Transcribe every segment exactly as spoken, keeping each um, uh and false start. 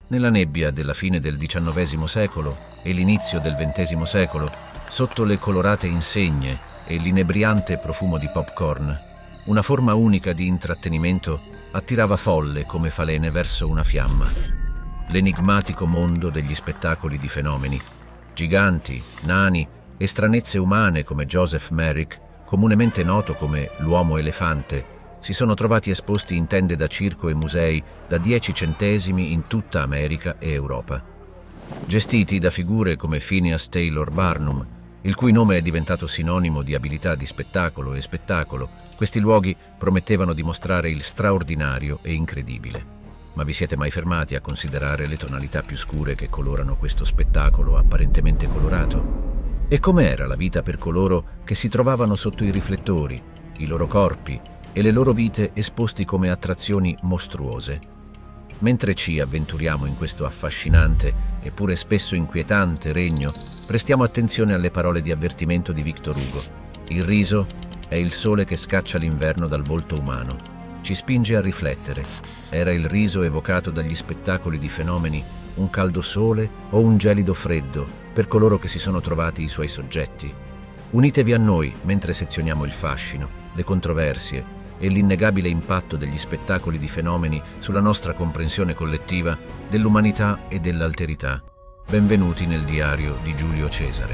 Nella nebbia della fine del diciannovesimo secolo e l'inizio del ventesimo secolo, sotto le colorate insegne e l'inebriante profumo di popcorn, una forma unica di intrattenimento attirava folle come falene verso una fiamma. L'enigmatico mondo degli spettacoli di fenomeni, giganti, nani e stranezze umane come Joseph Merrick, comunemente noto come l'uomo elefante, si sono trovati esposti in tende da circo e musei da dieci centesimi in tutta America e Europa. Gestiti da figure come Phineas Taylor Barnum, il cui nome è diventato sinonimo di abilità di spettacolo e spettacolo, questi luoghi promettevano di mostrare il straordinario e incredibile. Ma vi siete mai fermati a considerare le tonalità più scure che colorano questo spettacolo apparentemente colorato? E com'era la vita per coloro che si trovavano sotto i riflettori, i loro corpi e le loro vite esposti come attrazioni mostruose? Mentre ci avventuriamo in questo affascinante eppure spesso inquietante regno, prestiamo attenzione alle parole di avvertimento di Victor Hugo. Il riso è il sole che scaccia l'inverno dal volto umano. Ci spinge a riflettere. Era il riso evocato dagli spettacoli di fenomeni un caldo sole o un gelido freddo per coloro che si sono trovati i suoi soggetti? Unitevi a noi mentre sezioniamo il fascino, le controversie e l'innegabile impatto degli spettacoli di fenomeni sulla nostra comprensione collettiva dell'umanità e dell'alterità. Benvenuti nel diario di Giulio Cesare.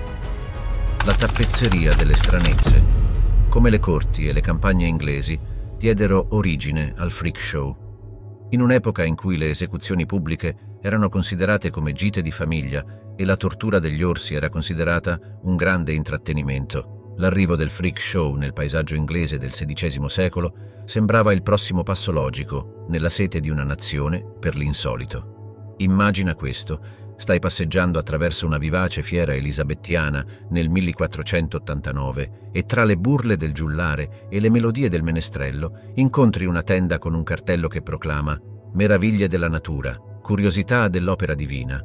La tappezzeria delle stranezze, come le corti e le campagne inglesi, diedero origine al freak show. In un'epoca in cui le esecuzioni pubbliche erano considerate come gite di famiglia e la tortura degli orsi era considerata un grande intrattenimento, l'arrivo del freak show nel paesaggio inglese del sedicesimo secolo sembrava il prossimo passo logico nella sete di una nazione per l'insolito. Immagina questo: stai passeggiando attraverso una vivace fiera elisabettiana nel millequattrocentottantanove e tra le burle del giullare e le melodie del menestrello incontri una tenda con un cartello che proclama «Meraviglie della natura, curiosità dell'opera divina».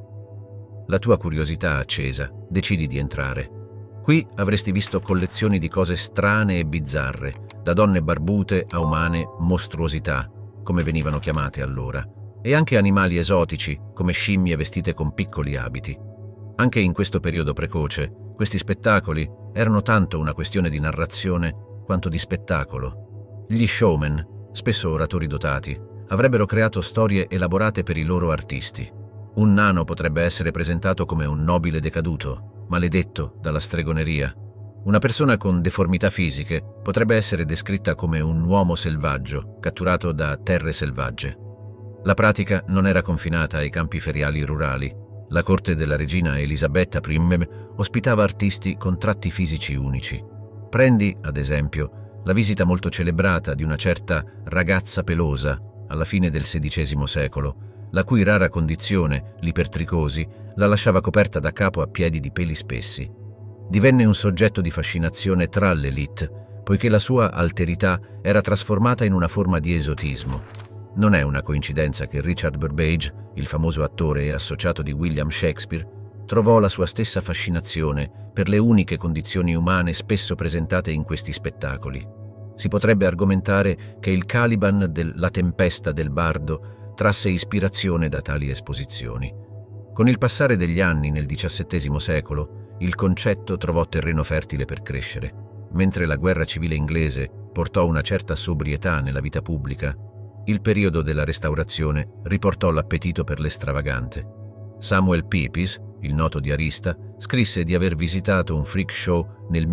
La tua curiosità accesa, decidi di entrare. Qui avresti visto collezioni di cose strane e bizzarre, da donne barbute a umane mostruosità, come venivano chiamate allora, e anche animali esotici, come scimmie vestite con piccoli abiti. Anche in questo periodo precoce, questi spettacoli erano tanto una questione di narrazione quanto di spettacolo. Gli showman, spesso oratori dotati, avrebbero creato storie elaborate per i loro artisti. Un nano potrebbe essere presentato come un nobile decaduto, maledetto dalla stregoneria. Una persona con deformità fisiche potrebbe essere descritta come un uomo selvaggio, catturato da terre selvagge. La pratica non era confinata ai campi feriali rurali. La corte della regina Elisabetta I ospitava artisti con tratti fisici unici. Prendi, ad esempio, la visita molto celebrata di una certa ragazza pelosa alla fine del sedicesimo secolo, la cui rara condizione, l'ipertricosi, la lasciava coperta da capo a piedi di peli spessi. Divenne un soggetto di fascinazione tra l'élite, poiché la sua alterità era trasformata in una forma di esotismo. Non è una coincidenza che Richard Burbage, il famoso attore e associato di William Shakespeare, trovò la sua stessa fascinazione per le uniche condizioni umane spesso presentate in questi spettacoli. Si potrebbe argomentare che il Caliban della Tempesta del Bardo trasse ispirazione da tali esposizioni. Con il passare degli anni nel diciassettesimo secolo, il concetto trovò terreno fertile per crescere. Mentre la guerra civile inglese portò una certa sobrietà nella vita pubblica, il periodo della Restaurazione riportò l'appetito per l'estravagante. Samuel Pepys, il noto diarista, scrisse di aver visitato un freak show nel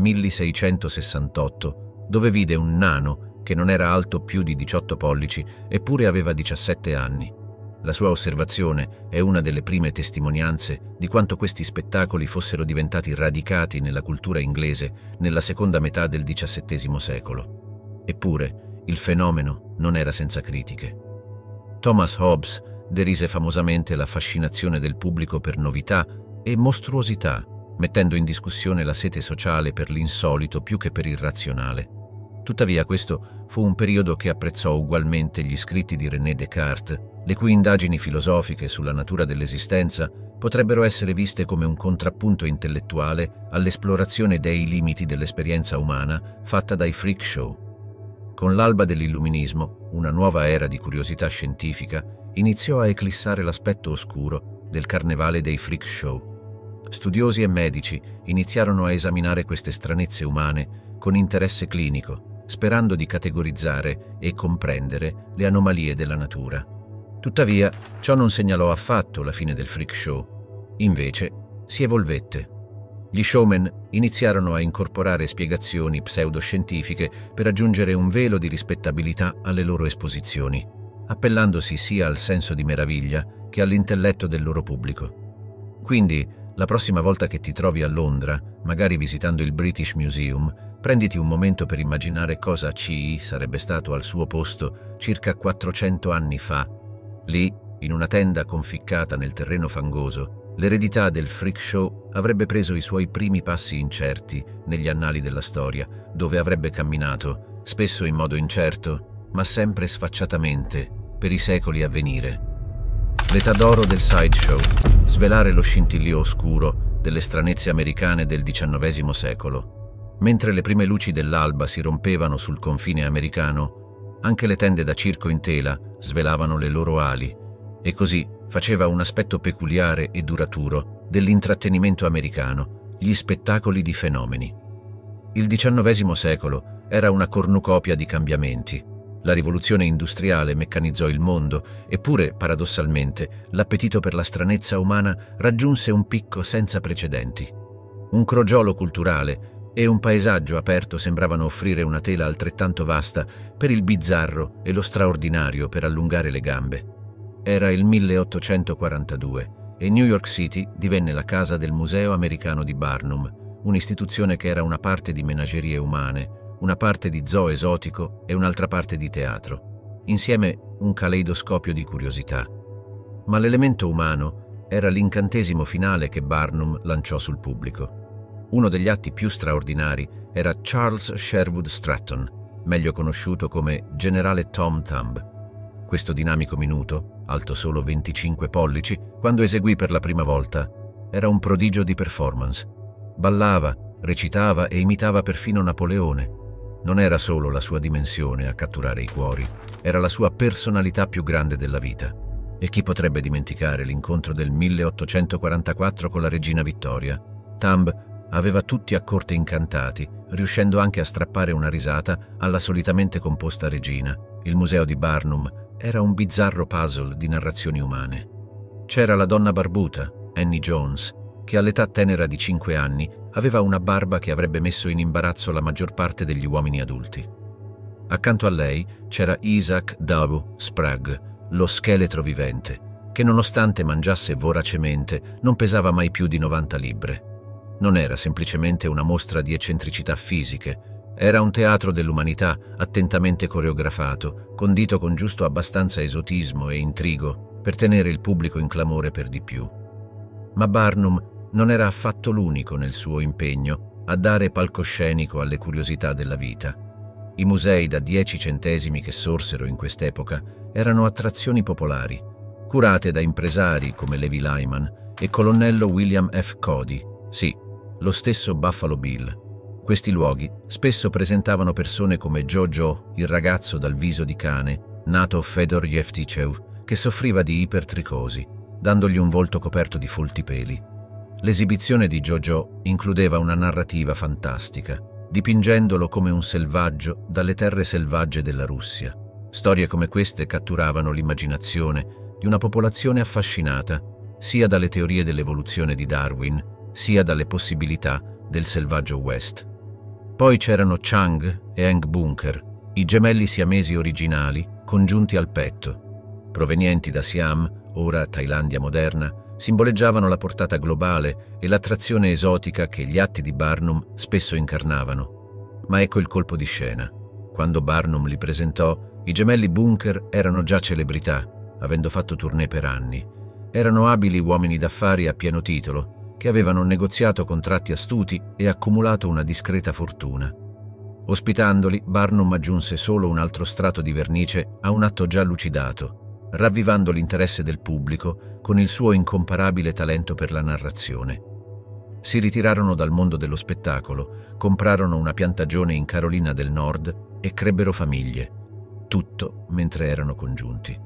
milleseicentosessantotto, dove vide un nano che non era alto più di diciotto pollici, eppure aveva diciassette anni. La sua osservazione è una delle prime testimonianze di quanto questi spettacoli fossero diventati radicati nella cultura inglese nella seconda metà del diciassettesimo secolo. Eppure, il fenomeno non era senza critiche. Thomas Hobbes derise famosamente la fascinazione del pubblico per novità e mostruosità, mettendo in discussione la sete sociale per l'insolito più che per il razionale. Tuttavia questo fu un periodo che apprezzò ugualmente gli scritti di René Descartes, le cui indagini filosofiche sulla natura dell'esistenza potrebbero essere viste come un contrappunto intellettuale all'esplorazione dei limiti dell'esperienza umana fatta dai freak show. Con l'alba dell'illuminismo, una nuova era di curiosità scientifica, iniziò a eclissare l'aspetto oscuro del carnevale dei freak show. Studiosi e medici iniziarono a esaminare queste stranezze umane con interesse clinico, sperando di categorizzare e comprendere le anomalie della natura. Tuttavia, ciò non segnalò affatto la fine del freak show. Invece, si evolvette. Gli showman iniziarono a incorporare spiegazioni pseudoscientifiche per aggiungere un velo di rispettabilità alle loro esposizioni, appellandosi sia al senso di meraviglia che all'intelletto del loro pubblico. Quindi, la prossima volta che ti trovi a Londra, magari visitando il British Museum, prenditi un momento per immaginare cosa C I sarebbe stato al suo posto circa quattrocento anni fa. Lì, in una tenda conficcata nel terreno fangoso, l'eredità del freak show avrebbe preso i suoi primi passi incerti negli annali della storia, dove avrebbe camminato, spesso in modo incerto, ma sempre sfacciatamente, per i secoli a venire. L'età d'oro del sideshow, svelare lo scintillio oscuro delle stranezze americane del diciannovesimo secolo. Mentre le prime luci dell'alba si rompevano sul confine americano, anche le tende da circo in tela svelavano le loro ali, e così faceva un aspetto peculiare e duraturo dell'intrattenimento americano, gli spettacoli di fenomeni. Il diciannovesimo secolo era una cornucopia di cambiamenti. La rivoluzione industriale meccanizzò il mondo, eppure, paradossalmente, l'appetito per la stranezza umana raggiunse un picco senza precedenti. Un crogiolo culturale e un paesaggio aperto sembravano offrire una tela altrettanto vasta per il bizzarro e lo straordinario per allungare le gambe. Era il milleottocentoquarantadue e New York City divenne la casa del Museo Americano di Barnum, un'istituzione che era una parte di menagerie umane, una parte di zoo esotico e un'altra parte di teatro, insieme un caleidoscopio di curiosità. Ma l'elemento umano era l'incantesimo finale che Barnum lanciò sul pubblico. Uno degli atti più straordinari era Charles Sherwood Stratton, meglio conosciuto come Generale Tom Thumb. Questo dinamico minuto, alto solo venticinque pollici, quando eseguì per la prima volta, era un prodigio di performance. Ballava, recitava e imitava perfino Napoleone. Non era solo la sua dimensione a catturare i cuori, era la sua personalità più grande della vita. E chi potrebbe dimenticare l'incontro del milleottocentoquarantaquattro con la regina Vittoria? Thumb aveva tutti a corte incantati, riuscendo anche a strappare una risata alla solitamente composta regina. Il museo di Barnum era un bizzarro puzzle di narrazioni umane. C'era la donna barbuta, Annie Jones, che all'età tenera di cinque anni aveva una barba che avrebbe messo in imbarazzo la maggior parte degli uomini adulti. Accanto a lei c'era Isaac Dow Sprague, lo scheletro vivente, che nonostante mangiasse voracemente non pesava mai più di novanta libbre. Non era semplicemente una mostra di eccentricità fisiche, era un teatro dell'umanità attentamente coreografato, condito con giusto abbastanza esotismo e intrigo per tenere il pubblico in clamore per di più. Ma Barnum non era affatto l'unico nel suo impegno a dare palcoscenico alle curiosità della vita. I musei da dieci centesimi che sorsero in quest'epoca erano attrazioni popolari, curate da impresari come Levi Lyman e colonnello William F. Cody, sì, lo stesso Buffalo Bill. Questi luoghi spesso presentavano persone come Jojo, il ragazzo dal viso di cane, nato Fedor Yevtichev, che soffriva di ipertricosi, dandogli un volto coperto di folti peli. L'esibizione di Jojo includeva una narrativa fantastica, dipingendolo come un selvaggio dalle terre selvagge della Russia. Storie come queste catturavano l'immaginazione di una popolazione affascinata sia dalle teorie dell'evoluzione di Darwin, sia dalle possibilità del selvaggio West. Poi c'erano Chang e Hank Bunker, i gemelli siamesi originali congiunti al petto. Provenienti da Siam, ora Thailandia moderna, simboleggiavano la portata globale e l'attrazione esotica che gli atti di Barnum spesso incarnavano. Ma ecco il colpo di scena. Quando Barnum li presentò, i gemelli Bunker erano già celebrità, avendo fatto tournée per anni. Erano abili uomini d'affari a pieno titolo, che avevano negoziato contratti astuti e accumulato una discreta fortuna. Ospitandoli, Barnum aggiunse solo un altro strato di vernice a un atto già lucidato, ravvivando l'interesse del pubblico con il suo incomparabile talento per la narrazione. Si ritirarono dal mondo dello spettacolo, comprarono una piantagione in Carolina del Nord e crebbero famiglie, tutto mentre erano congiunti.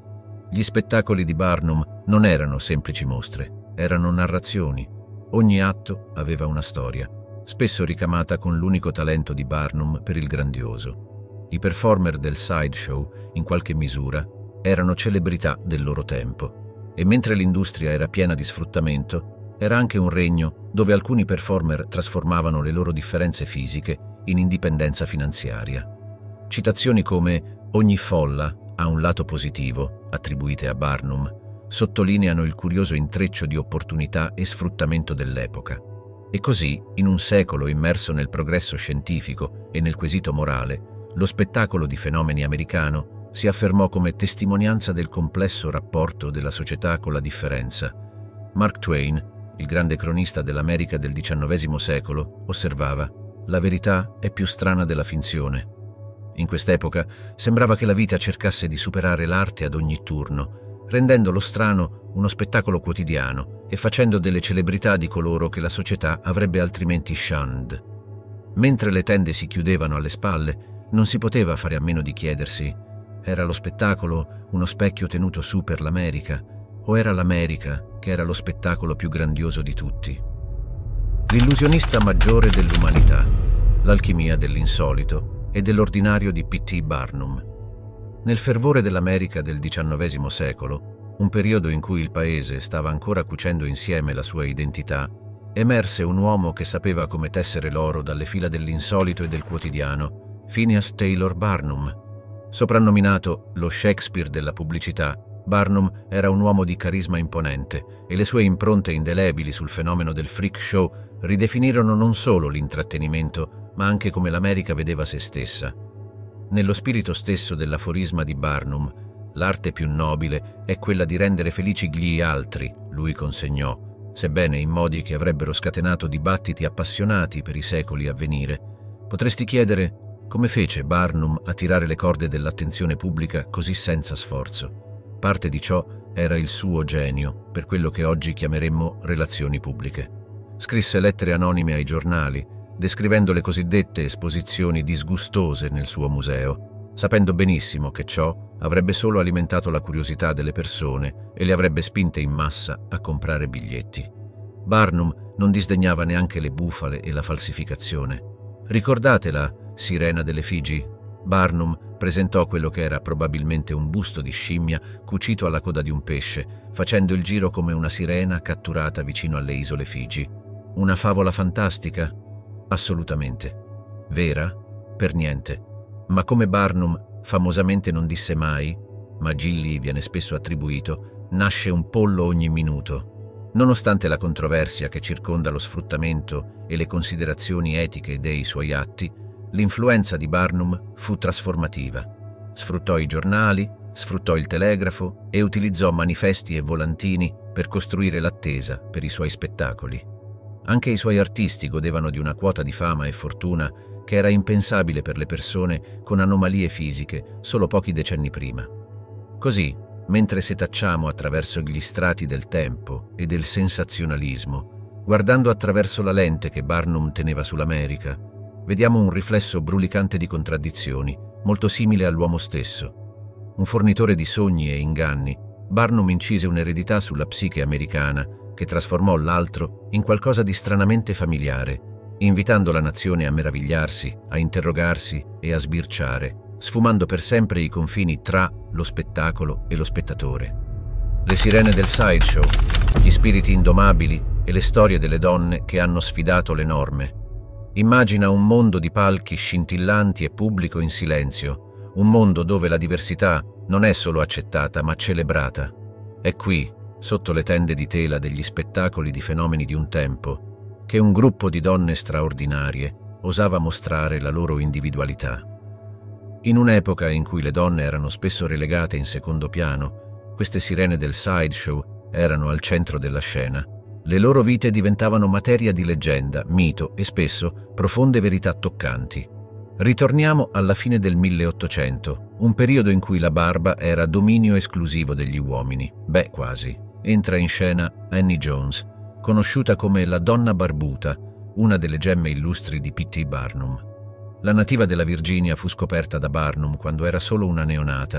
Gli spettacoli di Barnum non erano semplici mostre, erano narrazioni. Ogni atto aveva una storia, spesso ricamata con l'unico talento di Barnum per il grandioso. I performer del sideshow, in qualche misura, erano celebrità del loro tempo. E mentre l'industria era piena di sfruttamento, era anche un regno dove alcuni performer trasformavano le loro differenze fisiche in indipendenza finanziaria. Citazioni come «Ogni folla ha un lato positivo», attribuite a Barnum, sottolineano il curioso intreccio di opportunità e sfruttamento dell'epoca. E così, in un secolo immerso nel progresso scientifico e nel quesito morale, lo spettacolo di fenomeni americano si affermò come testimonianza del complesso rapporto della società con la differenza. Mark Twain, il grande cronista dell'America del diciannovesimo secolo, osservava: «La verità è più strana della finzione». In quest'epoca sembrava che la vita cercasse di superare l'arte ad ogni turno, rendendo lo strano uno spettacolo quotidiano e facendo delle celebrità di coloro che la società avrebbe altrimenti shunned. Mentre le tende si chiudevano alle spalle, non si poteva fare a meno di chiedersi: era lo spettacolo uno specchio tenuto su per l'America, o era l'America che era lo spettacolo più grandioso di tutti? L'illusionista maggiore dell'umanità, l'alchimia dell'insolito e dell'ordinario di P T Barnum. Nel fervore dell'America del diciannovesimo secolo, un periodo in cui il paese stava ancora cucendo insieme la sua identità, emerse un uomo che sapeva come tessere l'oro dalle fila dell'insolito e del quotidiano, Phineas Taylor Barnum. Soprannominato lo Shakespeare della pubblicità, Barnum era un uomo di carisma imponente e le sue impronte indelebili sul fenomeno del freak show ridefinirono non solo l'intrattenimento, ma anche come l'America vedeva se stessa. Nello spirito stesso dell'aforisma di Barnum, l'arte più nobile è quella di rendere felici gli altri, lui consegnò, sebbene in modi che avrebbero scatenato dibattiti appassionati per i secoli a venire. Potresti chiedere: come fece Barnum a tirare le corde dell'attenzione pubblica così senza sforzo? Parte di ciò era il suo genio, per quello che oggi chiameremmo relazioni pubbliche. Scrisse lettere anonime ai giornali, descrivendo le cosiddette esposizioni disgustose nel suo museo, sapendo benissimo che ciò avrebbe solo alimentato la curiosità delle persone e le avrebbe spinte in massa a comprare biglietti. Barnum non disdegnava neanche le bufale e la falsificazione. Ricordate la Sirena delle Figi? Barnum presentò quello che era probabilmente un busto di scimmia cucito alla coda di un pesce, facendo il giro come una sirena catturata vicino alle isole Figi. Una favola fantastica? Assolutamente. Vera? Per niente. Ma come Barnum famosamente non disse mai, ma Gilli viene spesso attribuito, nasce un pollo ogni minuto. Nonostante la controversia che circonda lo sfruttamento e le considerazioni etiche dei suoi atti, l'influenza di Barnum fu trasformativa. Sfruttò i giornali, sfruttò il telegrafo e utilizzò manifesti e volantini per costruire l'attesa per i suoi spettacoli. Anche i suoi artisti godevano di una quota di fama e fortuna che era impensabile per le persone con anomalie fisiche solo pochi decenni prima. Così, mentre setacciamo attraverso gli strati del tempo e del sensazionalismo, guardando attraverso la lente che Barnum teneva sull'America, vediamo un riflesso brulicante di contraddizioni, molto simile all'uomo stesso. Un fornitore di sogni e inganni, Barnum incise un'eredità sulla psiche americana che trasformò l'altro in qualcosa di stranamente familiare, invitando la nazione a meravigliarsi, a interrogarsi e a sbirciare, sfumando per sempre i confini tra lo spettacolo e lo spettatore. Le sirene del sideshow, gli spiriti indomabili e le storie delle donne che hanno sfidato le norme. Immagina un mondo di palchi scintillanti e pubblico in silenzio, un mondo dove la diversità non è solo accettata ma celebrata. È qui, sotto le tende di tela degli spettacoli di fenomeni di un tempo, che un gruppo di donne straordinarie osava mostrare la loro individualità. In un'epoca in cui le donne erano spesso relegate in secondo piano, queste sirene del sideshow erano al centro della scena. Le loro vite diventavano materia di leggenda, mito e spesso profonde verità toccanti. Ritorniamo alla fine del milleottocento, un periodo in cui la barba era dominio esclusivo degli uomini. Beh, quasi. Entra in scena Annie Jones, conosciuta come la donna barbuta, una delle gemme illustri di P T Barnum. La nativa della Virginia fu scoperta da Barnum quando era solo una neonata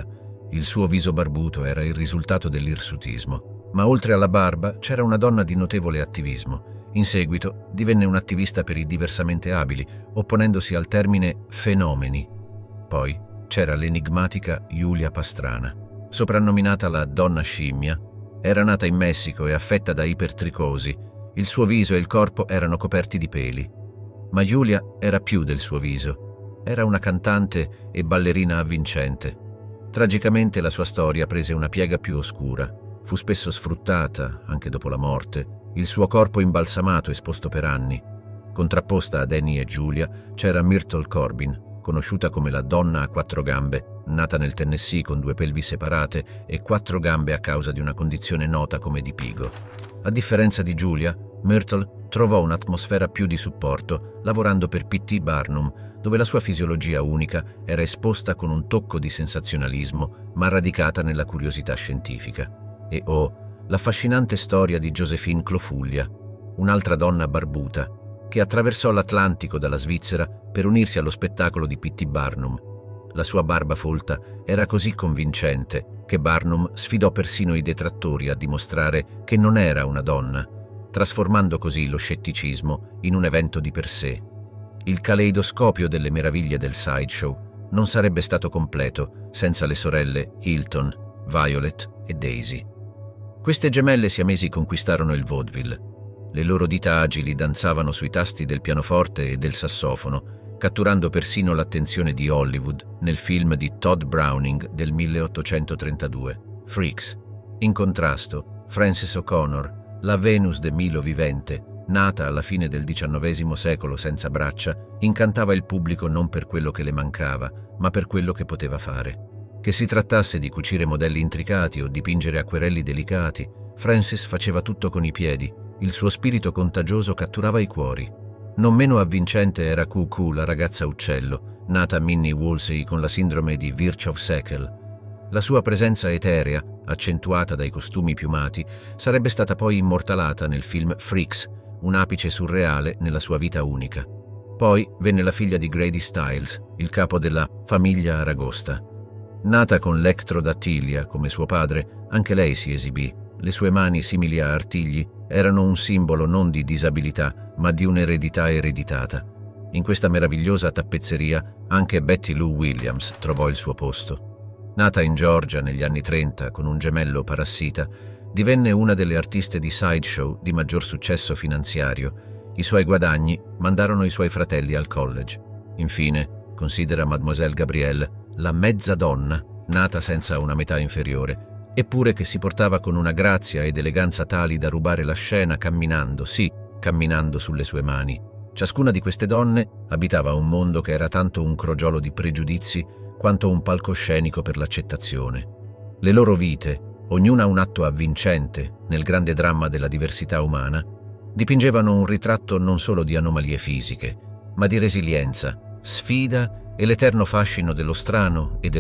Il suo viso barbuto era il risultato dell'irsutismo, ma oltre alla barba c'era una donna di notevole attivismo. In seguito divenne un'attivista per i diversamente abili, opponendosi al termine fenomeni. Poi c'era l'enigmatica Julia Pastrana. Soprannominata la donna scimmia, era nata in Messico e affetta da ipertricosi. Il suo viso e il corpo erano coperti di peli. Ma Julia era più del suo viso. Era una cantante e ballerina avvincente. Tragicamente la sua storia prese una piega più oscura. Fu spesso sfruttata, anche dopo la morte, il suo corpo imbalsamato esposto per anni. Contrapposta ad Annie e Julia c'era Myrtle Corbin, conosciuta come la donna a quattro gambe, nata nel Tennessee con due pelvi separate e quattro gambe a causa di una condizione nota come dipigo. A differenza di Julia, Myrtle trovò un'atmosfera più di supporto lavorando per P T Barnum, dove la sua fisiologia unica era esposta con un tocco di sensazionalismo, ma radicata nella curiosità scientifica. E oh, l'affascinante storia di Josephine Clofuglia, un'altra donna barbuta, che attraversò l'Atlantico dalla Svizzera per unirsi allo spettacolo di P T Barnum. La sua barba folta era così convincente che Barnum sfidò persino i detrattori a dimostrare che non era una donna, trasformando così lo scetticismo in un evento di per sé. Il caleidoscopio delle meraviglie del sideshow non sarebbe stato completo senza le sorelle Hilton, Violet e Daisy. Queste gemelle siamesi conquistarono il vaudeville. Le loro dita agili danzavano sui tasti del pianoforte e del sassofono, catturando persino l'attenzione di Hollywood nel film di Todd Browning del milleottocentotrentadue, Freaks. In contrasto, Frances O'Connor, la Venus de Milo vivente, nata alla fine del diciannovesimo secolo senza braccia, incantava il pubblico non per quello che le mancava, ma per quello che poteva fare. Che si trattasse di cucire modelli intricati o dipingere acquerelli delicati, Frances faceva tutto con i piedi. Il suo spirito contagioso catturava i cuori. Non meno avvincente era Cuckoo, la ragazza uccello, nata Minnie Woolsey con la sindrome di Virchow-Seckel. La sua presenza eterea, accentuata dai costumi piumati, sarebbe stata poi immortalata nel film Freaks, un apice surreale nella sua vita unica. Poi venne la figlia di Grady Stiles, il capo della famiglia Aragosta. Nata con l'ectrodactilia come suo padre, anche lei si esibì. Le sue mani, simili a artigli, erano un simbolo non di disabilità, ma di un'eredità ereditata. In questa meravigliosa tappezzeria anche Betty Lou Williams trovò il suo posto. Nata in Georgia negli anni trenta con un gemello parassita, divenne una delle artiste di sideshow di maggior successo finanziario. I suoi guadagni mandarono i suoi fratelli al college. Infine, considera Mademoiselle Gabrielle la mezza donna, nata senza una metà inferiore, eppure che si portava con una grazia ed eleganza tali da rubare la scena camminando, sì, camminando sulle sue mani. Ciascuna di queste donne abitava un mondo che era tanto un crogiolo di pregiudizi quanto un palcoscenico per l'accettazione. Le loro vite, ognuna un atto avvincente nel grande dramma della diversità umana, dipingevano un ritratto non solo di anomalie fisiche, ma di resilienza, sfida e l'eterno fascino dello strano e del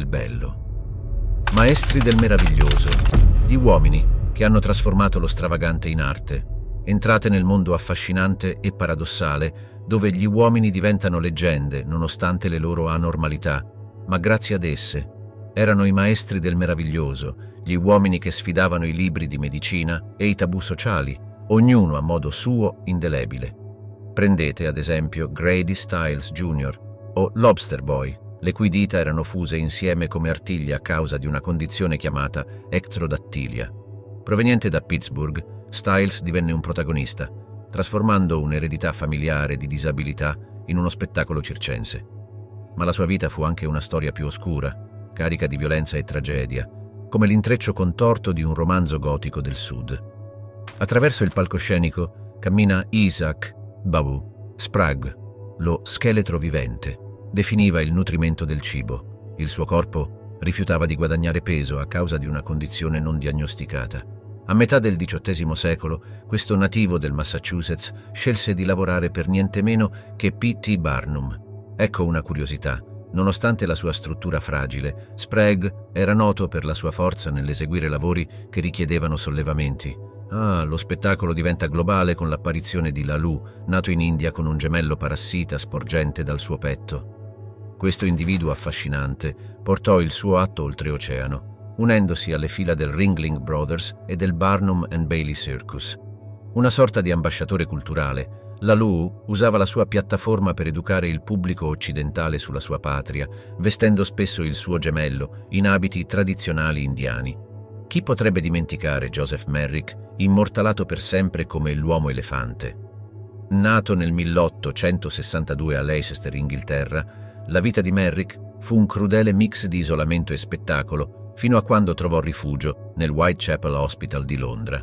bello. Maestri del meraviglioso, gli uomini che hanno trasformato lo stravagante in arte, entrate nel mondo affascinante e paradossale dove gli uomini diventano leggende nonostante le loro anormalità, ma grazie ad esse erano i maestri del meraviglioso, gli uomini che sfidavano i libri di medicina e i tabù sociali, ognuno a modo suo indelebile. Prendete ad esempio Grady Stiles Junior o Lobster Boy, le cui dita erano fuse insieme come artigli a causa di una condizione chiamata ectrodactilia. Proveniente da Pittsburgh, Stiles divenne un protagonista, trasformando un'eredità familiare di disabilità in uno spettacolo circense. Ma la sua vita fu anche una storia più oscura, carica di violenza e tragedia, come l'intreccio contorto di un romanzo gotico del Sud. Attraverso il palcoscenico cammina Isaac Babu Sprague, lo scheletro vivente. Definiva il nutrimento del cibo. Il suo corpo rifiutava di guadagnare peso a causa di una condizione non diagnosticata. A metà del diciottesimo secolo, questo nativo del Massachusetts scelse di lavorare per niente meno che P T Barnum. Ecco una curiosità. Nonostante la sua struttura fragile, Sprague era noto per la sua forza nell'eseguire lavori che richiedevano sollevamenti. Ah, lo spettacolo diventa globale con l'apparizione di Lalu, nato in India con un gemello parassita sporgente dal suo petto. Questo individuo affascinante portò il suo atto oltreoceano. unendosi alle fila del Ringling Brothers e del Barnum and Bailey Circus. Una sorta di ambasciatore culturale, Laloux usava la sua piattaforma per educare il pubblico occidentale sulla sua patria, vestendo spesso il suo gemello in abiti tradizionali indiani. Chi potrebbe dimenticare Joseph Merrick, immortalato per sempre come l'uomo elefante? Nato nel milleottocentosessantadue a Leicester, Inghilterra, la vita di Merrick fu un crudele mix di isolamento e spettacolo fino a quando trovò rifugio nel Whitechapel Hospital di Londra.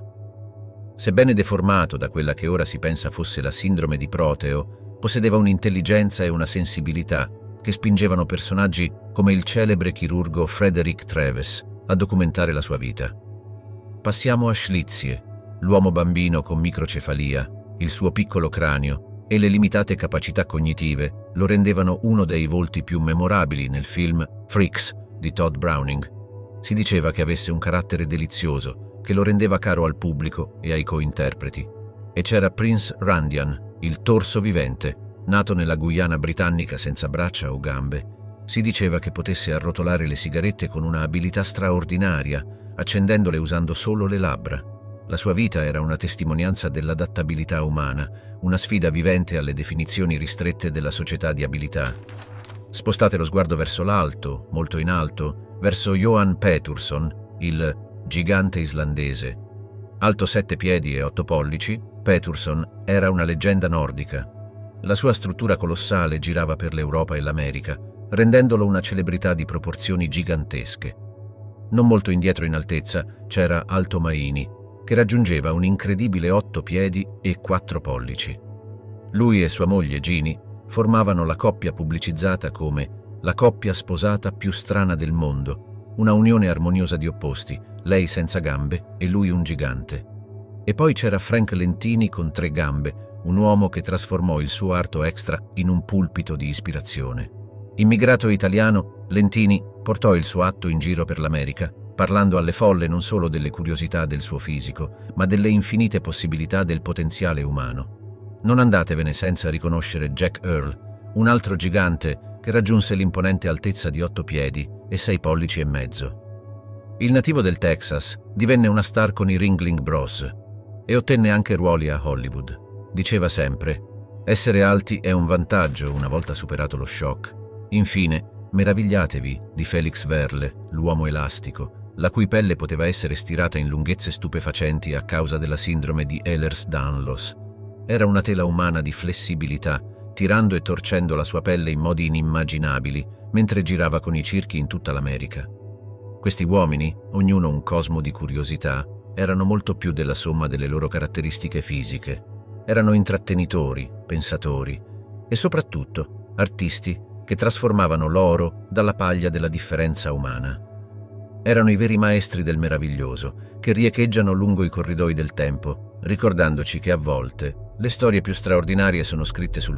Sebbene deformato da quella che ora si pensa fosse la sindrome di Proteo, possedeva un'intelligenza e una sensibilità che spingevano personaggi come il celebre chirurgo Frederick Treves a documentare la sua vita. Passiamo a Schlizie, l'uomo bambino con microcefalia. Il suo piccolo cranio e le limitate capacità cognitive lo rendevano uno dei volti più memorabili nel film Freaks di Todd Browning. Si diceva che avesse un carattere delizioso che lo rendeva caro al pubblico e ai cointerpreti. E c'era Prince Randian, il torso vivente, nato nella Guyana britannica senza braccia o gambe. Si diceva che potesse arrotolare le sigarette con una abilità straordinaria, accendendole usando solo le labbra. La sua vita era una testimonianza dell'adattabilità umana, una sfida vivente alle definizioni ristrette della società di abilità. Spostate lo sguardo verso l'alto, molto in alto, verso Johan Petursson, il gigante islandese. Alto sette piedi e otto pollici, Petursson era una leggenda nordica. La sua struttura colossale girava per l'Europa e l'America, rendendolo una celebrità di proporzioni gigantesche. Non molto indietro in altezza c'era Alto Maini, che raggiungeva un incredibile otto piedi e quattro pollici. Lui e sua moglie Ginny formavano la coppia pubblicizzata come la coppia sposata più strana del mondo, una unione armoniosa di opposti, lei senza gambe e lui un gigante. E poi c'era Frank Lentini con tre gambe, un uomo che trasformò il suo arto extra in un pulpito di ispirazione. Immigrato italiano, Lentini portò il suo atto in giro per l'America, parlando alle folle non solo delle curiosità del suo fisico, ma delle infinite possibilità del potenziale umano. Non andatevene senza riconoscere Jack Earl, un altro gigante che raggiunse l'imponente altezza di otto piedi e sei pollici e mezzo. Il nativo del Texas divenne una star con i Ringling Bros e ottenne anche ruoli a Hollywood. Diceva sempre: essere alti è un vantaggio una volta superato lo shock. Infine, meravigliatevi di Felix Verle, l'uomo elastico, la cui pelle poteva essere stirata in lunghezze stupefacenti a causa della sindrome di Ehlers-Danlos. Era una tela umana di flessibilità, tirando e torcendo la sua pelle in modi inimmaginabili, mentre girava con i circhi in tutta l'America. Questi uomini, ognuno un cosmo di curiosità, erano molto più della somma delle loro caratteristiche fisiche. Erano intrattenitori, pensatori e soprattutto artisti che trasformavano l'oro dalla paglia della differenza umana. Erano i veri maestri del meraviglioso, che riecheggiano lungo i corridoi del tempo, ricordandoci che a volte le storie più straordinarie sono scritte sul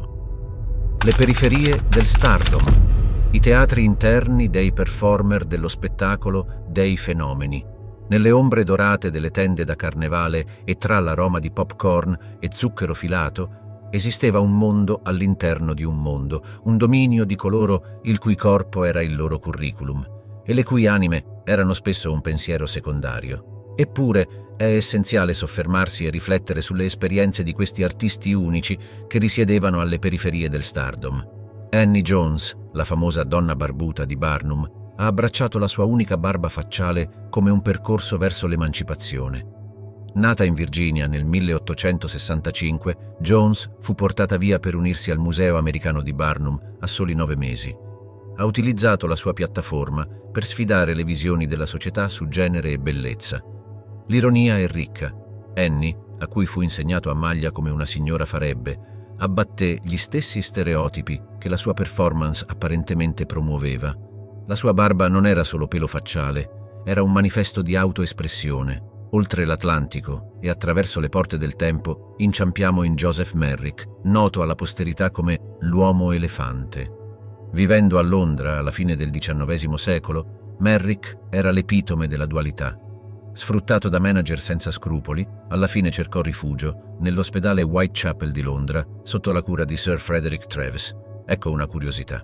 corpo. Le periferie del stardom, i teatri interni dei performer dello spettacolo dei fenomeni. Nelle ombre dorate delle tende da carnevale e tra l'aroma di popcorn e zucchero filato, esisteva un mondo all'interno di un mondo, un dominio di coloro il cui corpo era il loro curriculum e le cui anime erano spesso un pensiero secondario. Eppure è essenziale soffermarsi e riflettere sulle esperienze di questi artisti unici che risiedevano alle periferie del stardom. Annie Jones, la famosa donna barbuta di Barnum, ha abbracciato la sua unica barba facciale come un percorso verso l'emancipazione. Nata in Virginia nel milleottocentosessantacinque, Jones fu portata via per unirsi al Museo Americano di Barnum a soli nove mesi. Ha utilizzato la sua piattaforma per sfidare le visioni della società su genere e bellezza. L'ironia è ricca. Annie, a cui fu insegnato a maglia come una signora farebbe, abbatté gli stessi stereotipi che la sua performance apparentemente promuoveva. La sua barba non era solo pelo facciale, era un manifesto di autoespressione. Oltre l'Atlantico e attraverso le porte del tempo inciampiamo in Joseph Merrick, noto alla posterità come l'uomo elefante. Vivendo a Londra alla fine del diciannovesimo secolo, Merrick era l'epitome della dualità. Sfruttato da manager senza scrupoli, alla fine cercò rifugio nell'ospedale Whitechapel di Londra sotto la cura di Sir Frederick Treves. Ecco una curiosità.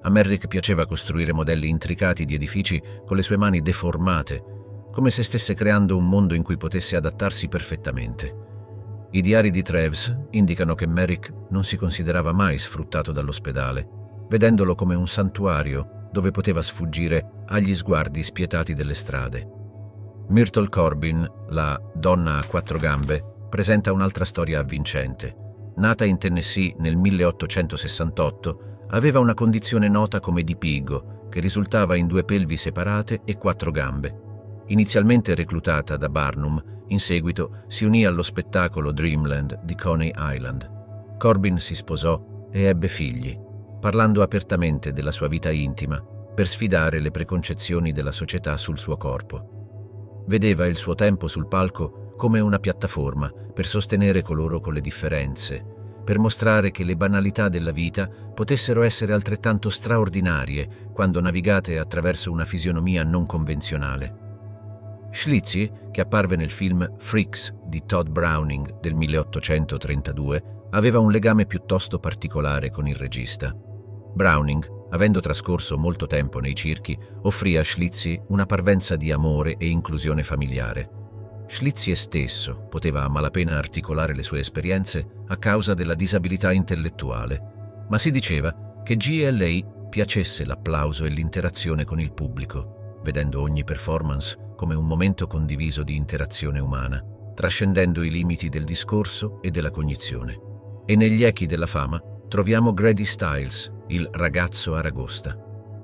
A Merrick piaceva costruire modelli intricati di edifici con le sue mani deformate, come se stesse creando un mondo in cui potesse adattarsi perfettamente. I diari di Treves indicano che Merrick non si considerava mai sfruttato dall'ospedale, vedendolo come un santuario dove poteva sfuggire agli sguardi spietati delle strade. Myrtle Corbin, la donna a quattro gambe, presenta un'altra storia avvincente. Nata in Tennessee nel milleottocentosessantotto, aveva una condizione nota come dipigo, che risultava in due pelvi separate e quattro gambe. Inizialmente reclutata da Barnum, in seguito si unì allo spettacolo Dreamland di Coney Island. Corbin si sposò e ebbe figli, parlando apertamente della sua vita intima per sfidare le preconcezioni della società sul suo corpo. Vedeva il suo tempo sul palco come una piattaforma per sostenere coloro con le differenze, per mostrare che le banalità della vita potessero essere altrettanto straordinarie quando navigate attraverso una fisionomia non convenzionale. Schlitzie, che apparve nel film Freaks di Todd Browning del milleottocentotrentadue, aveva un legame piuttosto particolare con il regista. Browning, avendo trascorso molto tempo nei circhi, offrì a Schlitzie una parvenza di amore e inclusione familiare. Schlitzie stesso poteva a malapena articolare le sue esperienze a causa della disabilità intellettuale, ma si diceva che G L A piacesse l'applauso e l'interazione con il pubblico, vedendo ogni performance come un momento condiviso di interazione umana, trascendendo i limiti del discorso e della cognizione. E negli echi della fama troviamo Grady Stiles, il ragazzo aragosta.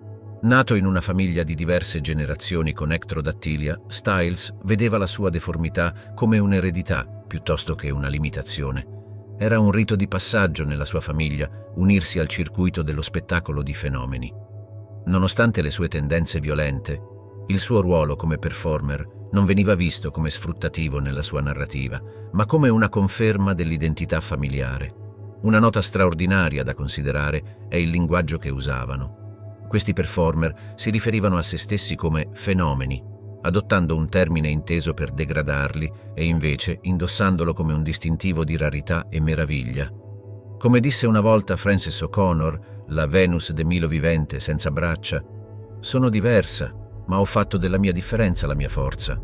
Nato in una famiglia di diverse generazioni con ectrodattilia, Stiles vedeva la sua deformità come un'eredità piuttosto che una limitazione. Era un rito di passaggio nella sua famiglia unirsi al circuito dello spettacolo di fenomeni. Nonostante le sue tendenze violente, il suo ruolo come performer non veniva visto come sfruttativo nella sua narrativa, ma come una conferma dell'identità familiare. Una nota straordinaria da considerare è il linguaggio che usavano. Questi performer si riferivano a se stessi come fenomeni, adottando un termine inteso per degradarli e invece indossandolo come un distintivo di rarità e meraviglia. Come disse una volta Frances O'Connor, la Venus de Milo vivente senza braccia, «Sono diversa, ma ho fatto della mia differenza la mia forza».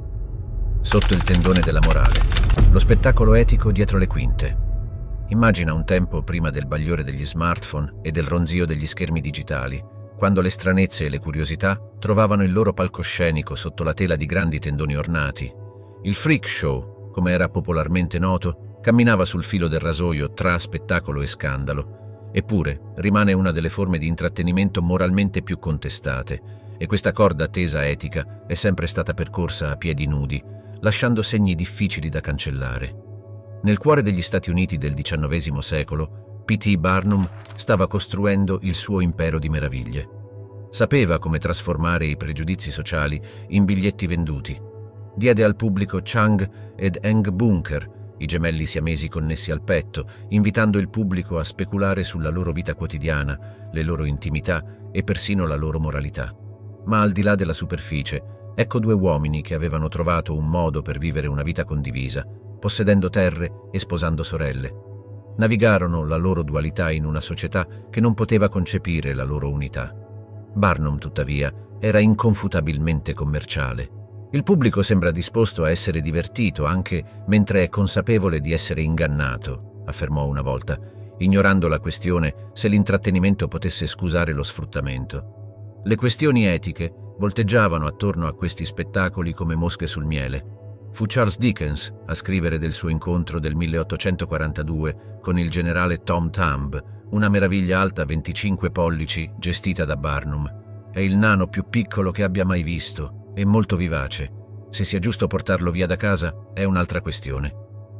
Sotto il tendone della morale, lo spettacolo etico dietro le quinte. Immagina un tempo prima del bagliore degli smartphone e del ronzio degli schermi digitali, quando le stranezze e le curiosità trovavano il loro palcoscenico sotto la tela di grandi tendoni ornati. Il freak show, come era popolarmente noto, camminava sul filo del rasoio tra spettacolo e scandalo. Eppure rimane una delle forme di intrattenimento moralmente più contestate, e questa corda tesa etica è sempre stata percorsa a piedi nudi, lasciando segni difficili da cancellare. Nel cuore degli Stati Uniti del diciannovesimo secolo, P T Barnum stava costruendo il suo impero di meraviglie. Sapeva come trasformare i pregiudizi sociali in biglietti venduti. Diede al pubblico Chang ed Eng Bunker, i gemelli siamesi connessi al petto, invitando il pubblico a speculare sulla loro vita quotidiana, le loro intimità e persino la loro moralità. Ma al di là della superficie, ecco due uomini che avevano trovato un modo per vivere una vita condivisa, possedendo terre e sposando sorelle. Navigarono la loro dualità in una società che non poteva concepire la loro unità. Barnum, tuttavia, era inconfutabilmente commerciale. Il pubblico sembra disposto a essere divertito anche mentre è consapevole di essere ingannato, affermò una volta, ignorando la questione se l'intrattenimento potesse scusare lo sfruttamento. Le questioni etiche volteggiavano attorno a questi spettacoli come mosche sul miele. Fu Charles Dickens a scrivere del suo incontro del milleottocentoquarantadue con il generale Tom Thumb, una meraviglia alta venticinque pollici gestita da Barnum. È il nano più piccolo che abbia mai visto e molto vivace. Se sia giusto portarlo via da casa è un'altra questione.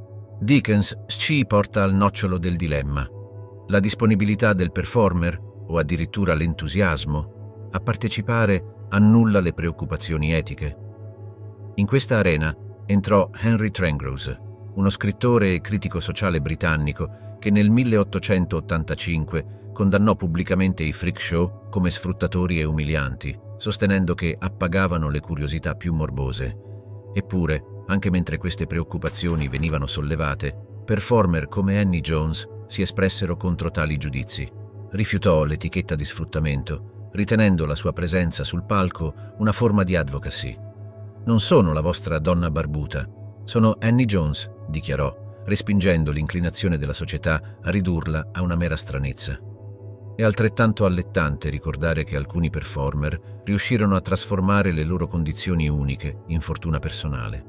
Dickens ci porta al nocciolo del dilemma. La disponibilità del performer, o addirittura l'entusiasmo, a partecipare annulla le preoccupazioni etiche. In questa arena entrò Henry Trengrouse, uno scrittore e critico sociale britannico che nel milleottocentottantacinque condannò pubblicamente i freak show come sfruttatori e umilianti, sostenendo che appagavano le curiosità più morbose. Eppure, anche mentre queste preoccupazioni venivano sollevate, performer come Annie Jones si espressero contro tali giudizi. rifiutò l'etichetta di sfruttamento, ritenendo la sua presenza sul palco una forma di advocacy. «Non sono la vostra donna barbuta, sono Annie Jones», dichiarò, respingendo l'inclinazione della società a ridurla a una mera stranezza. È altrettanto allettante ricordare che alcuni performer riuscirono a trasformare le loro condizioni uniche in fortuna personale.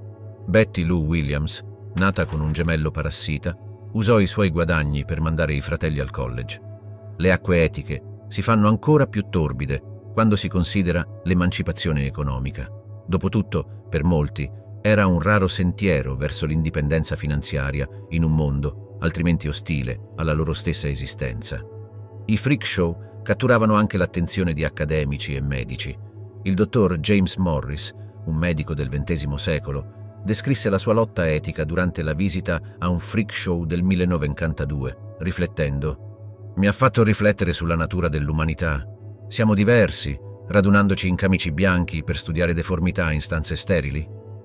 Betty Lou Williams, nata con un gemello parassita, usò i suoi guadagni per mandare i fratelli al college. Le acque etiche si fanno ancora più torbide quando si considera l'emancipazione economica. Dopotutto, per molti, era un raro sentiero verso l'indipendenza finanziaria in un mondo altrimenti ostile alla loro stessa esistenza. I freak show catturavano anche l'attenzione di accademici e medici. Il dottor James Morris, un medico del ventesimo secolo, descrisse la sua lotta etica durante la visita a un freak show del millenovecentodue, riflettendo: «Mi ha fatto riflettere sulla natura dell'umanità. Siamo diversi, radunandoci in camici bianchi per studiare deformità in stanze sterili?»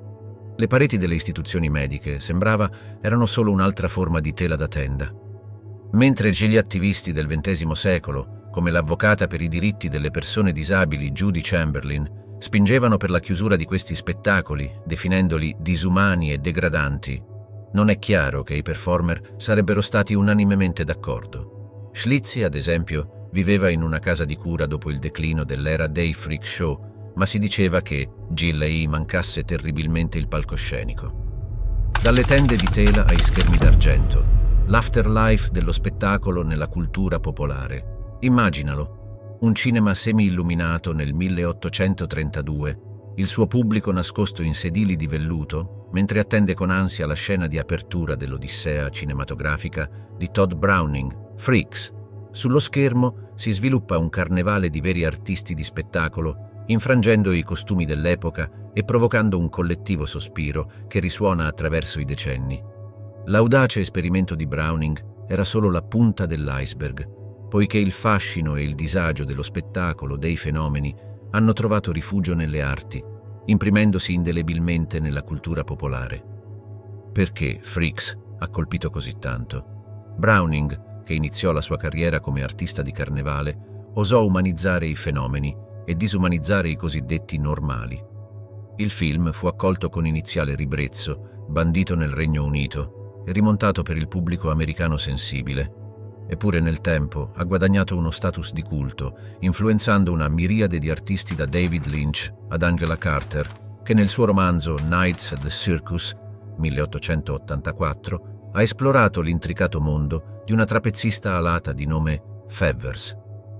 Le pareti delle istituzioni mediche, sembrava, erano solo un'altra forma di tela da tenda. Mentre gli attivisti del ventesimo secolo, come l'avvocata per i diritti delle persone disabili Judy Chamberlain, spingevano per la chiusura di questi spettacoli, definendoli disumani e degradanti, non è chiaro che i performer sarebbero stati unanimemente d'accordo. Schlitzie, ad esempio, viveva in una casa di cura dopo il declino dell'era dei freak show, ma si diceva che Jill E. mancasse terribilmente il palcoscenico. Dalle tende di tela ai schermi d'argento, l'afterlife dello spettacolo nella cultura popolare. Immaginalo, un cinema semi-illuminato nel milleottocentotrentadue, il suo pubblico nascosto in sedili di velluto, mentre attende con ansia la scena di apertura dell'odissea cinematografica di Todd Browning, Freaks. Sullo schermo si sviluppa un carnevale di veri artisti di spettacolo, infrangendo i costumi dell'epoca e provocando un collettivo sospiro che risuona attraverso i decenni. L'audace esperimento di Browning era solo la punta dell'iceberg, poiché il fascino e il disagio dello spettacolo, dei fenomeni, hanno trovato rifugio nelle arti, imprimendosi indelebilmente nella cultura popolare. Perché Freaks ha colpito così tanto? Browning, che iniziò la sua carriera come artista di carnevale, osò umanizzare i fenomeni e disumanizzare i cosiddetti normali. Il film fu accolto con iniziale ribrezzo, bandito nel Regno Unito, e rimontato per il pubblico americano sensibile. Eppure nel tempo ha guadagnato uno status di culto, influenzando una miriade di artisti da David Lynch ad Angela Carter, che nel suo romanzo Nights at the Circus, milleottocentottantaquattro, ha esplorato l'intricato mondo di una trapezzista alata di nome Fevers.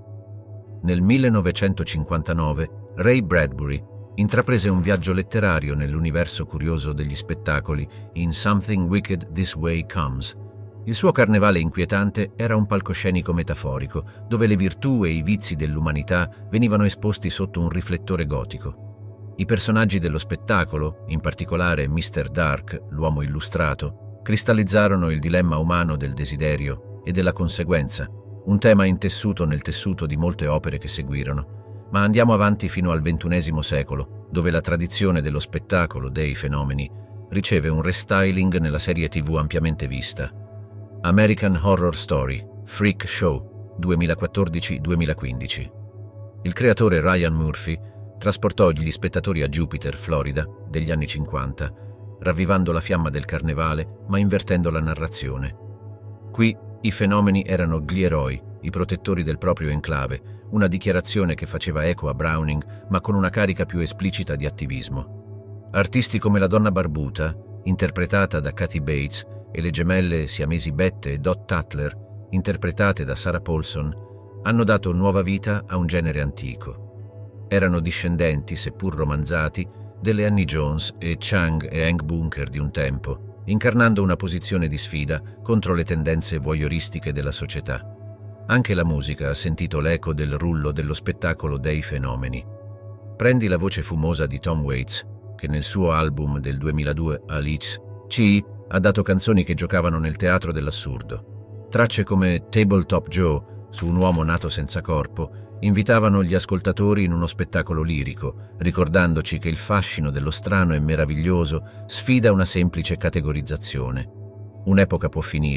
Nel millenovecentocinquantanove Ray Bradbury intraprese un viaggio letterario nell'universo curioso degli spettacoli in Something Wicked This Way Comes. Il suo carnevale inquietante era un palcoscenico metaforico, dove le virtù e i vizi dell'umanità venivano esposti sotto un riflettore gotico. I personaggi dello spettacolo, in particolare mister Dark, l'uomo illustrato, cristallizzarono il dilemma umano del desiderio e della conseguenza, un tema intessuto nel tessuto di molte opere che seguirono. Ma andiamo avanti fino al ventunesimo secolo, dove la tradizione dello spettacolo, dei fenomeni, riceve un restyling nella serie tivù ampiamente vista. American Horror Story, Freak Show, duemilaquattordici duemilaquindici. Il creatore Ryan Murphy trasportò gli spettatori a Jupiter, Florida, degli anni cinquanta, ravvivando la fiamma del carnevale ma invertendo la narrazione. Qui i fenomeni erano gli eroi, i protettori del proprio enclave, una dichiarazione che faceva eco a Browning, ma con una carica più esplicita di attivismo. Artisti come la donna barbuta, interpretata da Kathy Bates, e le gemelle siamesi Bette e Dot Tatler, interpretate da Sarah Paulson, hanno dato nuova vita a un genere antico. Erano discendenti, seppur romanzati, delle Annie Jones e Chang e Hank Bunker di un tempo, incarnando una posizione di sfida contro le tendenze voyeuristiche della società. Anche la musica ha sentito l'eco del rullo dello spettacolo dei fenomeni. Prendi la voce fumosa di Tom Waits, che nel suo album del duemiladue Alice C ha dato canzoni che giocavano nel teatro dell'assurdo. Tracce come Tabletop Joe, su un uomo nato senza corpo, invitavano gli ascoltatori in uno spettacolo lirico, ricordandoci che il fascino dello strano e meraviglioso sfida una semplice categorizzazione. Un'epoca può finire,